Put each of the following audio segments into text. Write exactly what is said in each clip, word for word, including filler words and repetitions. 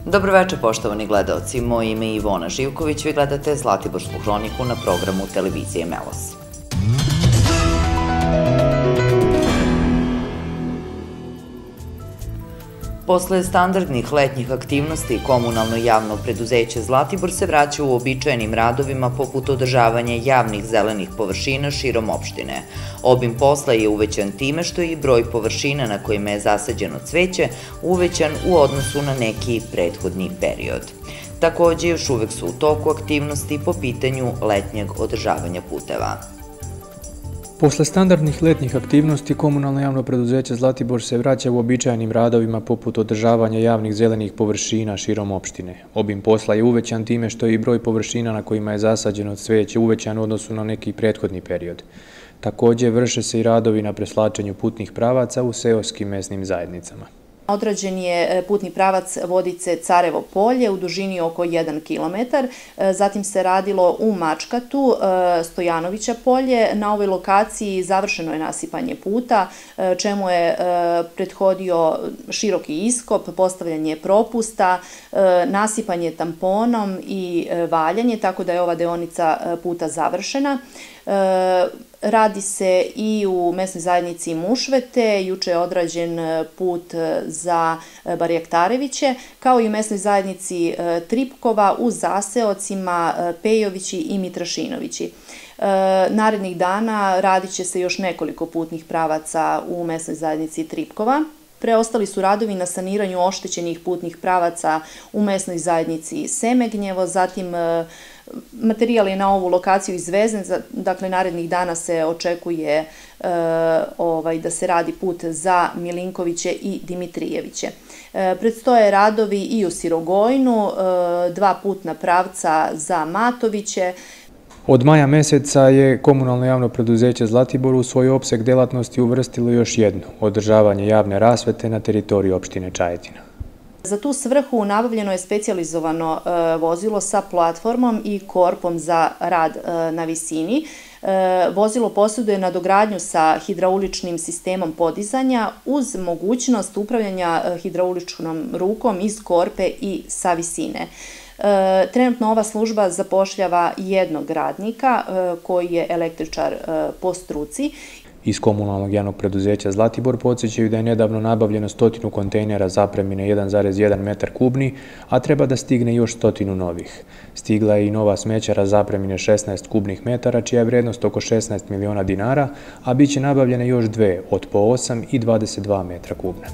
Dobroveče, poštovani gledaoci. Moje ime je Ivona Živković, vi gledate Zlatiborsku hroniku na programu televizije Melos. Posle standardnih letnjih aktivnosti, komunalno javno preduzeće Zlatibor se vraća u uobičajenim radovima poput održavanja javnih zelenih površina širom opštine. Obim posla je uvećan time što je i broj površina na kojima je zasađeno cveće uvećan u odnosu na neki prethodni period. Takođe, još uvek su u toku aktivnosti po pitanju letnjeg održavanja puteva. Posle standardnih letnjih aktivnosti, komunalno javno preduzeće Zlatibor se vraća u uobičajenim radovima poput održavanja javnih zelenih površina širom opštine. Obim posla je uvećan time što je i broj površina na kojima je zasađeno cveće uvećan u odnosu na neki prethodni period. Takođe, vrše se i radovi na preslačenju putnih pravaca u seoskim mesnim zajednicama. Odrađen je putni pravac Vodice-Carevo polje u dužini oko jedan kilometar, zatim se radilo u Mačkatu, Stojanovića polje. Na ovoj lokaciji završeno je nasipanje puta, čemu je prethodio široki iskop, postavljanje propusta, nasipanje tamponom i valjanje, tako da je ova deonica puta završena. Radi se i u mesnoj zajednici Mušvete, juče je odrađen put za Barjaktareviće, kao i u mesnoj zajednici Tripkova u zaseocima Pejovići i Mitrašinovići. Narednih dana radit će se još nekoliko putnih pravaca u mesnoj zajednici Tripkova. Preostali su radovi na saniranju oštećenih putnih pravaca u mesnoj zajednici Semegnjevo, zatim materijal je na ovu lokaciju izvezen, dakle narednih dana se očekuje da se radi put za Milinkoviće i Dimitrijeviće. Predstoje radovi i u Sirogojnu, dva putna pravca za Matoviće. Od maja meseca je komunalno javno preduzeće Zlatibor u svoj opseg delatnosti uvrstilo još jednu, održavanje javne rasvete na teritoriji opštine Čajetina. Za tu svrhu nabavljeno je specijalizovano vozilo sa platformom i korpom za rad na visini. Vozilo posjeduje nadogradnju sa hidrauličnim sistemom podizanja uz mogućnost upravljanja hidrauličnom rukom iz korpe i sa visine. Trenutno ova služba zapošljava jednog radnika koji je električar po struci. Iz komunalnog javnog preduzeća Zlatibor podsjećaju da je nedavno nabavljeno stotinu kontejnera zapremine jedan zarez jedan metar kubni, a treba da stigne još stotinu novih. Stigla je i nova smećara zapremine šesnaest kubnih metara, čija je vrednost oko šesnaest miliona dinara, a bit će nabavljene još dve od po osam i dvadeset dva metra kubna.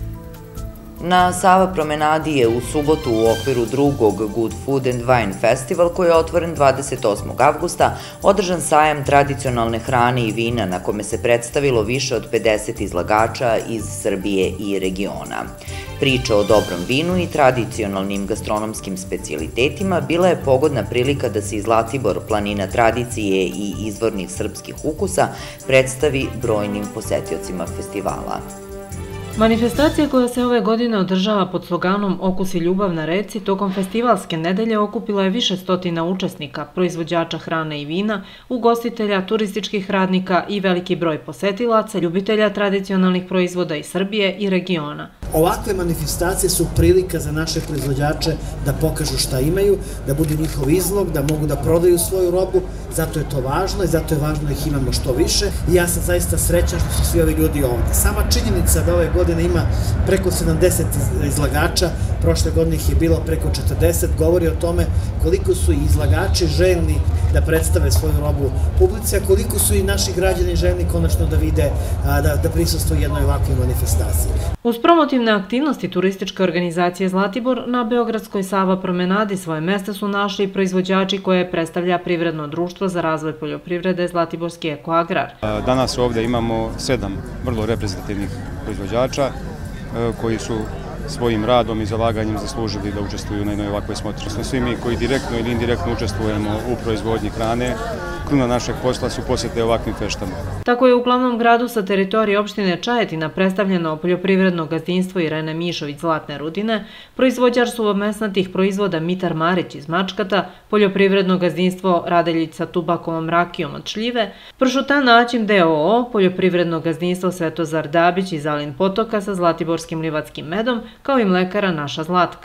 Na Sava promenadi je u subotu u okviru drugog Good Food and Wine Festival, koji je otvoren dvadeset osmog avgusta, održan sajam tradicionalne hrane i vina na kome se predstavilo više od pedeset izlagača iz Srbije i regiona. Priča o dobrom vinu i tradicionalnim gastronomskim specijalitetima bila je pogodna prilika da se iz Zlatibor, planina tradicije i izvornih srpskih ukusa, predstavi brojnim posetiocima festivala. Manifestacija koja se ove godine održava pod sloganom Okus i ljubav na reci tokom festivalske nedelje okupila je više stotina učesnika, proizvođača hrane i vina, ugostitelja, turističkih radnika i veliki broj posetilaca, ljubitelja tradicionalnih proizvoda iz Srbije i regiona. Ovakve manifestacije su prilika za naše proizvođače da pokažu šta imaju, da budu njihov izlog, da mogu da prodaju svoju robu, zato je to važno i zato je važno da ih imamo što više. I ja sam zaista srećan što su svi ovi ljudi ovde. Sama činjenica da ove godine ima preko sedamdeset izlagača, prošle godine ih je bilo preko četrdeset, govori o tome koliko su i izlagači željni da predstave svoju robu publici, a koliko su i naši građani željni konačno da vide, da prisustvuju jednoj ovakvoj manifestaciji. Uz promotivne aktivnosti turističke organizacije Zlatibor, na Beogradskoj Sava promenadi svoje mesta su našli i proizvođači koje predstavlja Privredno društvo za razvoj poljoprivrede Zlatiborski ekoagrar. Danas ovdje imamo sedam vrlo reprezentativnih proizvođača koji su svojim radom i zalaganjem zaslužili da učestvuju na jednoj ovakvoj smotri. Svi mi koji direktno ili indirektno učestvujemo u proizvodnji hrane, kruna našeg posla su posjete ovakvim feštama. Tako je u glavnom gradu sa teritorije opštine Čajetina predstavljeno poljoprivredno gazdinstvo Irene Mišović Zlatne Rudine, proizvođač suvomesnatih proizvoda Mitar Marić iz Mačkata, poljoprivredno gazdinstvo Radeljica Tubakovom rakijom od šljive, Pršutan Aćim d o o, poljoprivredno gazdinstvo Svetozar Dabić iz Zalin Potoka sa zlatiborskim livatskim medom, kao i mlekara Naša Zlatka.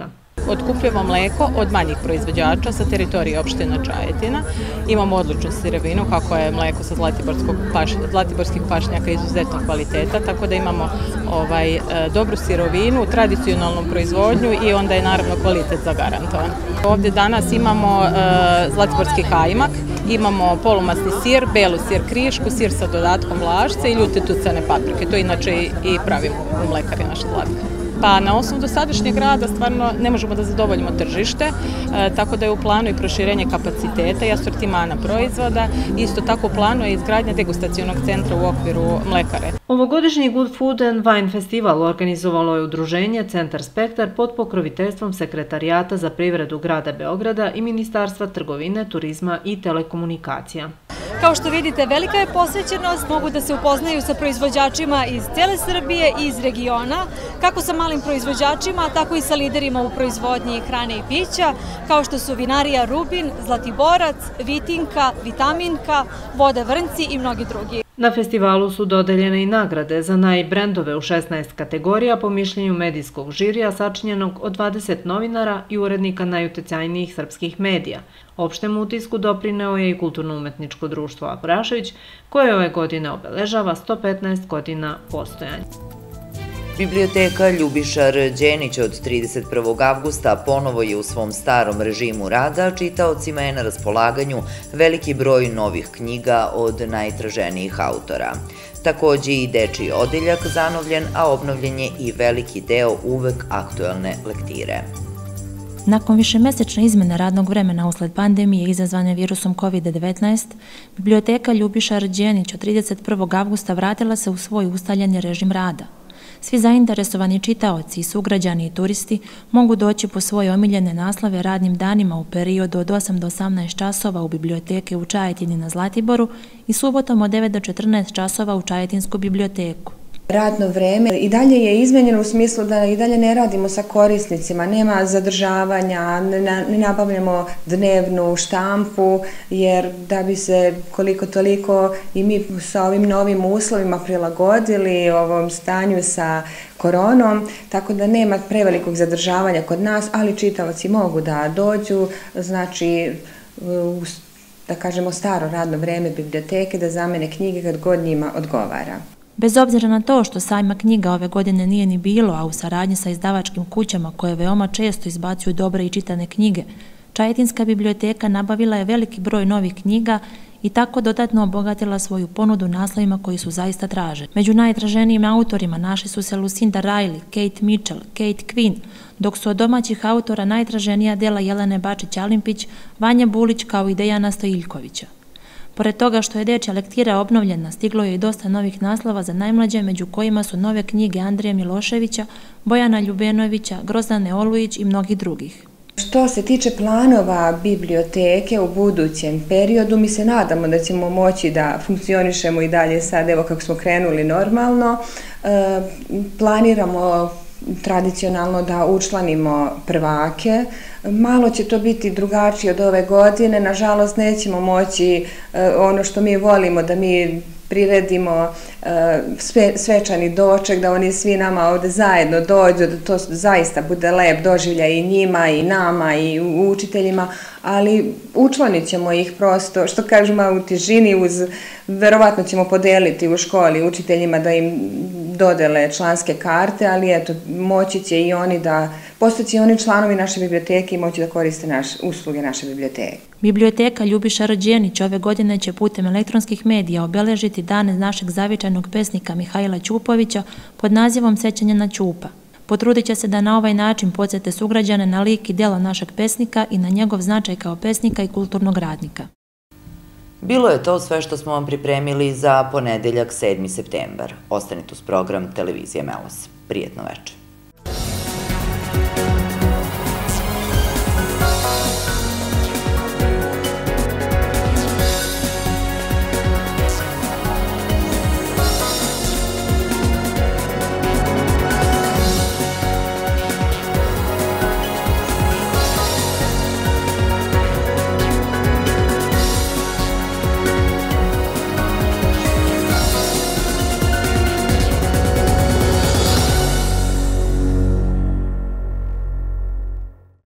otkupljamo mleko od manjih proizvođača sa teritorije opštine Čajetina. Imamo odličnu sirovinu, kako je mleko sa zlatiborskih pašnjaka izuzetnog kvaliteta, tako da imamo ovaj, dobru sirovinu, tradicionalnu proizvodnju i onda je naravno kvalitet zagarantovan. Ovdje danas imamo zlatiborski kajmak, imamo polumasti sir, belu sir krišku, sir sa dodatkom vlašca i ljute tucane paprike. To inače i pravimo u mlekari naše Zlatka. Pa na osnovu dosadašnjeg rada stvarno ne možemo da zadovoljimo tržište, tako da je u planu i proširenje kapaciteta i asortimana proizvoda. Isto tako u planu je izgradnja degustacionog centra u okviru mlekare. Ovogodišnji Good Food and Wine Festival organizovalo je udruženje Centar Spektar pod pokroviteljstvom Sekretarijata za privredu grada Beograda i Ministarstva trgovine, turizma i telekomunikacija. Kao što vidite, velika je posvećenost, mogu da se upoznaju sa proizvođačima iz cele Srbije i iz regiona, kako sa malim proizvođačima, tako i sa liderima u proizvodnji hrane i pića, kao što su vinarija Rubin, Zlatiborac, Vitinka, Vitaminka, Voda Vrnci i mnogi drugi. Na festivalu su dodeljene i nagrade za najbrendove u šesnaest kategorija po mišljenju medijskog žirija sačinjenog od dvadeset novinara i urednika najuticajnijih srpskih medija. Opštem utisku doprineo je i Kulturno-umetničko društvo Abrašević, koje ove godine obeležava sto petnaest godina postojanja. Biblioteka Ljubišar Đenić od trideset prvog avgusta ponovo je u svom starom režimu rada, čitaocima je na raspolaganju veliki broj novih knjiga od najtraženijih autora. Takođe i dečiji odeljak zanovljen, a obnovljen je i veliki deo uvek aktuelne lektire. Nakon višemesečne izmene radnog vremena usled pandemije izazvane virusom kovid devetnaest, Biblioteka Ljubišar Đenić od trideset prvog avgusta vratila se u svoj ustaljeni režim rada. Svi zainteresovani čitaoci i sugrađani i turisti mogu doći po svoje omiljene naslove radnim danima u periodu od osam do osamnaest časova u biblioteke u Čajetini na Zlatiboru i subotom od devet do četrnaest časova u Čajetinsku biblioteku. Radno vreme i dalje je izmenjeno u smislu da i dalje ne radimo sa korisnicima, nema zadržavanja, ne nabavljamo dnevnu štampu, jer da bi se koliko toliko i mi sa ovim novim uslovima prilagodili ovom stanju sa koronom, tako da nema prevelikog zadržavanja kod nas, ali čitaoci mogu da dođu, znači da kažemo staro radno vreme biblioteke, da zamene knjige kad god njima odgovara. Bez obzira na to što sajma knjiga ove godine nije ni bilo, a u saradnji sa izdavačkim kućama koje veoma često izbacuju dobre i čitane knjige, Čajetinska biblioteka nabavila je veliki broj novih knjiga i tako dodatno obogatila svoju ponudu naslovima koji su zaista traženi. Među najtraženijim autorima našli su se Lucinda Riley, Kate Mitchell, Kate Quinn, dok su od domaćih autora najtraženija dela Jelene Bačić-Alimpić, Vanja Bulić kao i Dejana Stojiljkovića. Pored toga što je dečja lektira obnovljena, stiglo je i dosta novih naslova za najmlađe, među kojima su nove knjige Andrije Miloševića, Bojana Ljubenovića, Grozdane Olujić i mnogih drugih. Što se tiče planova biblioteke u budućem periodu, mi se nadamo da ćemo moći da funkcionišemo i dalje sad, evo kako smo krenuli normalno. Planiramo tradicionalno da učlanimo prvake. Malo će to biti drugačije od ove godine. Nažalost, nećemo moći ono što mi volimo, da mi priredimo svečani doček, da oni svi nama ovde zajedno dođu, da to zaista bude lep doživljaj i njima, i nama, i učiteljima, ali učlanit ćemo ih prosto, što kažemo, u tižini, uz, verovatno ćemo podeliti u školi učiteljima da im dodele članske karte, ali eto, moći će i oni da, postaće i oni članovi naše biblioteke i moći da koriste naš, usluge naše biblioteke. Biblioteka Ljubišar Đenić ove godine će putem elektronskih medija obeležiti dane našeg zavičajnog pesnika Mihajla Ćupovića pod nazivom Sećanje na Ćupa. Potrudit će se da na ovaj način podsjete sugrađane na lik i delo našeg pesnika i na njegov značaj kao pesnika i kulturnog radnika. Bilo je to sve što smo vam pripremili za ponedeljak sedmi septembar. Ostanite uz program Televizije Melos. Prijetno večer.